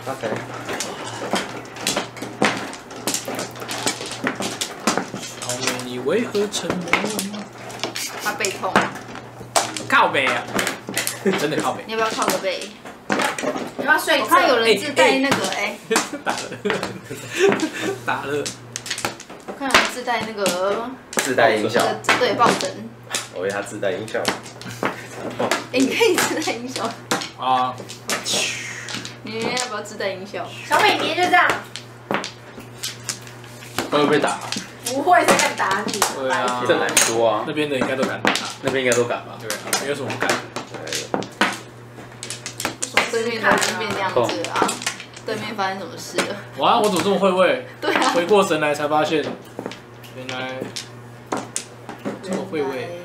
OK。 小美，你为何沉默？ 他背痛， 靠背啊，真的靠背。 你要不要靠个背？ 你要不要睡？ 我看有人自带那个打了。 我看有人自带那个自带音效。 对，抱枕。 我以为它自带音效。 你可以自带音效。 啊。 你要不要自带音效？ 小美别就这样。 会不会被打？ 不会，谁敢打你？ 对啊， 这难说啊。 那边的应该都敢打， 那边应该都敢吧？ 对啊，没有什么不敢的。 对面突然变这样子啊！对面发生什么事了？ 哇，我怎么这么会位？ 对啊， 回过神来才发现，原来这么会位。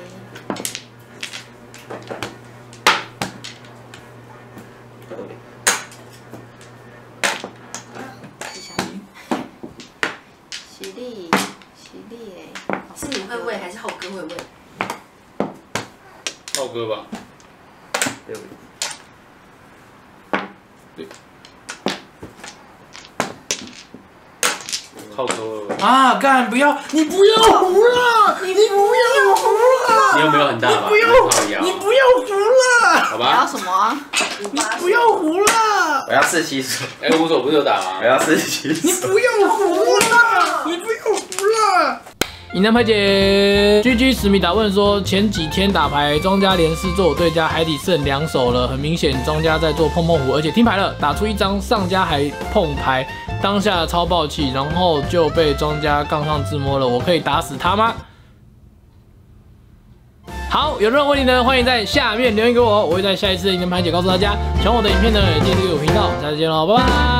犀利，犀利哎！ 是你会喂还是浩哥会喂？ 浩哥吧。 对。浩哥啊！干不要！你不要胡了！你不要胡了！ 你有没有很大吧？ 你不要胡了！ 好你要吧。 什么啊？ 不要胡了！ 我要47手。 哎，五手不是有打吗？ 我要47手。 你不要胡了！你不要胡了！银南排姐 ，GG 史密达问说，前几天打牌，庄家连4做我对家海底剩2手了，很明显庄家在做碰碰胡，而且听牌了，打出一张上家还碰牌，当下超爆气，然后就被庄家杠上自摸了，我可以打死他吗？好，有任何问题呢，欢迎在下面留言给我，我会在下一次的银南排姐告诉大家。喜欢我的影片呢，也记得订阅我频道，下次见喽，拜拜。